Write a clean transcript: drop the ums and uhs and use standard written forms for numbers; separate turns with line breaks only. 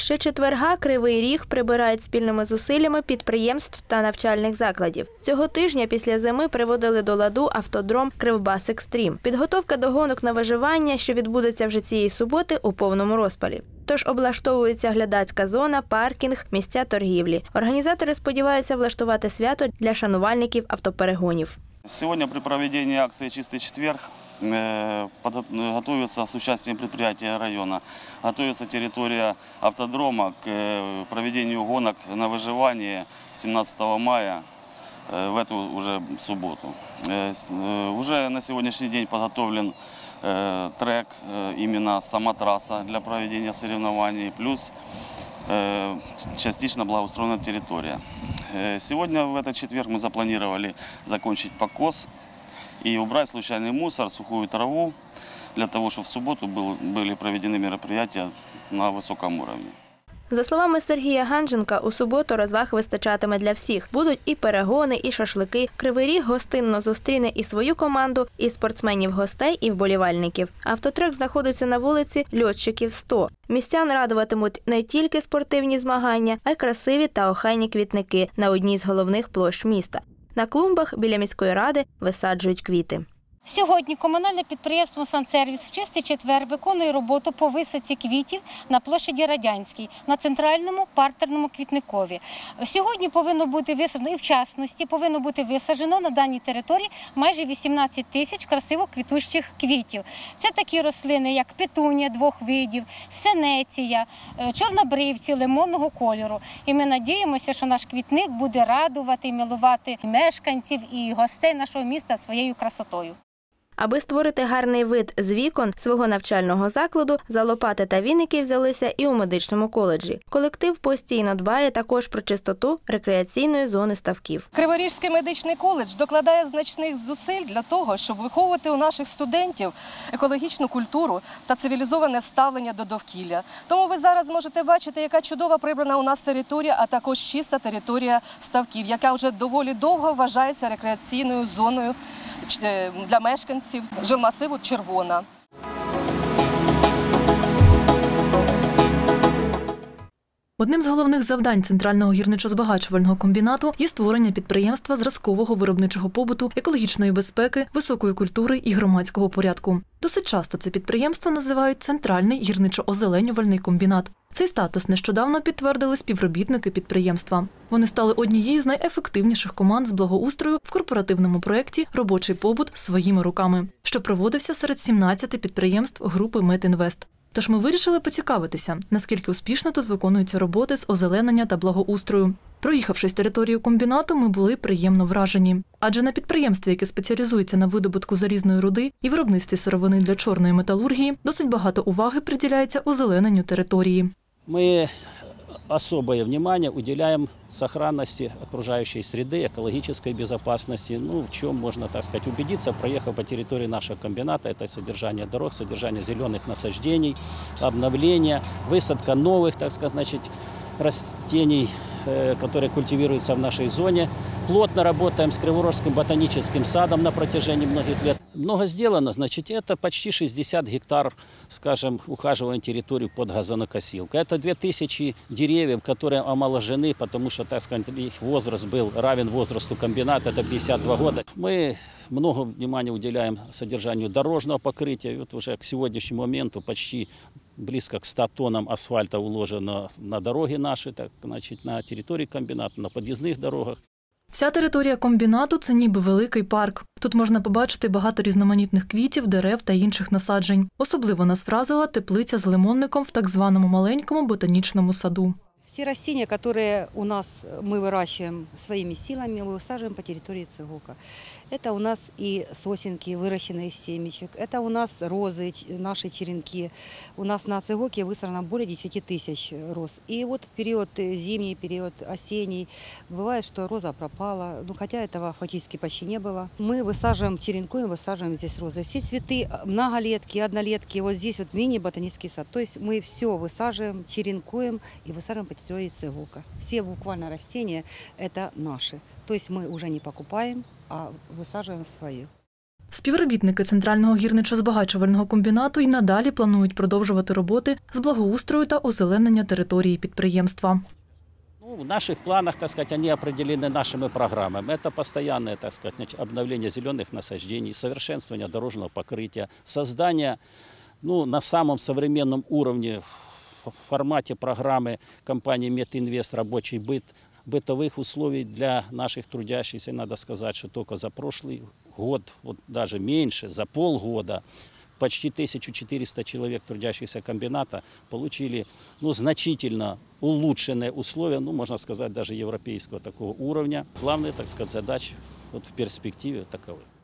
Ще четверга Кривий Ріг прибирають спільними зусиллями підприємств та навчальних закладів. Цього тижня після зими приводили до ладу автодром «Кривбас Екстрім». Підготовка до гонок на виживання, що відбудеться вже цієї суботи, у повному розпалі. Тож облаштовується глядацька зона, паркінг, місця торгівлі. Організатори сподіваються влаштувати свято для шанувальників автоперегонів.
Сьогодні при проведенні акції «Чистий четверг» готовится с участием предприятия района, готовится территория автодрома к проведению гонок на выживание 17 мая в эту уже субботу. Уже на сегодняшний день подготовлен трек, именно сама трасса для проведения соревнований, плюс частично благоустроена территория. Сегодня в этот четверг мы запланировали закончить покос и убрать случайный мусор, сухую траву, для того, чтобы в субботу были проведены мероприятия на высоком уровне.
За словами Сергія Ганженка, у суботу розваг вистачатиме для всіх. Будуть і перегони, і шашлики. Кривий Ріг гостинно зустріне і свою команду, і спортсменів-гостей, і вболівальників. Автотрек знаходиться на вулиці Льотчиків, 100. Містян радуватимуть не тільки спортивні змагання, а й красиві та охайні квітники на одній з головних площ міста. На клумбах біля міської ради висаджують квіти.
Сьогодні комунальне підприємство «Сансервіс» в чистий четвер виконує роботу по висадці квітів на площаді Радянській, на центральному партерному квітникові. Сьогодні повинно бути висаджено, і в частності повинно бути висаджено на даній території майже 18 тисяч красиво квітущих квітів. Це такі рослини, як петунія 2 видів, синеція, чорнобривці лимонного кольору. І ми надіємося, що наш квітник буде радувати і милувати мешканців і гостей нашого міста своєю красотою.
Аби створити гарний вид з вікон свого навчального закладу, за лопати та віники взялися і у медичному коледжі. Колектив постійно дбає також про чистоту рекреаційної зони ставків.
Криворізький медичний коледж докладає значних зусиль для того, щоб виховувати у наших студентів екологічну культуру та цивілізоване ставлення до довкілля. Тому ви зараз можете бачити, яка чудова прибрана у нас територія, а також чиста територія ставків, яка вже доволі довго вважається рекреаційною зоною для мешканців жилмасиву Червона.
Одним з головних завдань Центрального гірничо-збагачувального комбінату є створення підприємства зразкового виробничого побуту, екологічної безпеки, високої культури і громадського порядку. Досить часто це підприємство називають Центральний гірничо-озеленювальний комбінат. Цей статус нещодавно підтвердили співробітники підприємства. Вони стали однією з найефективніших команд з благоустрою в корпоративному проєкті «Робочий побут своїми руками», що проводився серед 17 підприємств групи «Метінвест». Тож ми вирішили поцікавитися, наскільки успішно тут виконуються роботи з озеленення та благоустрою. Проїхавшись територію комбінату, ми були приємно вражені. Адже на підприємстві, яке спеціалізується на видобутку залізної руди і виробництві сировини для чорної металургії, досить багато уваги приділяється озелененню території.
Ми особое внимание уделяем сохранности окружающей среды, экологической безопасности. В чем можно, так сказать, убедиться, проехав по территории нашего комбината. Это содержание дорог, содержание зеленых насаждений, обновление, высадка новых, так сказать, растений, которые культивируются в нашей зоне. Плотно работаем с Криворожским ботаническим садом на протяжении многих лет. Много сделано, это почти 60 гектар, скажем, ухаживаем территорию под газонокосилкой. Это 2000 деревьев, которые омоложены, потому что, так сказать, их возраст был равен возрасту комбината, это 52 года. Мы много внимания уделяем содержанию дорожного покрытия. И вот уже к сегодняшнему моменту почти близко к 100 тоннам асфальта уложено на дороги наши, на территории комбината, на подъездных дорогах.
Вся територія комбінату – це ніби великий парк. Тут можна побачити багато різноманітних квітів, дерев та інших насаджень. Особливо нас вразила теплиця з лимонником в так званому маленькому ботанічному саду.
Все растения, которые у нас мы выращиваем своими силами, мы высаживаем по территории ЦГОКа. Это у нас и сосенки, выращенные из семечек, это у нас розы, наши черенки. У нас на ЦГОКе высажено более 10 тысяч роз. И вот в период зимний, период осенний, бывает, что роза пропала, хотя этого фактически почти не было. Мы высаживаем черенкуем, высаживаем здесь розы. Все цветы, многолетки, однолетки, вот здесь вот мини-ботанический сад. То есть мы все высаживаем, черенкуем и высаживаем по территории ЦГОКа. Все буквально растения – это наши. То есть мы уже не покупаем, а высаживаем свое.
Співробітники Центрального гірничо-збагачувального комбінату й надалі планують продовжувати роботи з благоустрою та озеленення території підприємства.
В наших планах, так сказать, они определены нашими программами. Это постоянное, так сказать, обновление зеленых насаждений, совершенствование дорожного покрытия, создание на самом современном уровне в формате программы компании «Метинвест» рабочий быт, бытовых условий для наших трудящихся. Надо сказать, что только за прошлый год, вот даже меньше, за полгода, почти 1400 человек, трудящихся комбината, получили значительно улучшенные условия, можно сказать, даже европейского такого уровня. Главные, так сказать, задачи в перспективе таковы.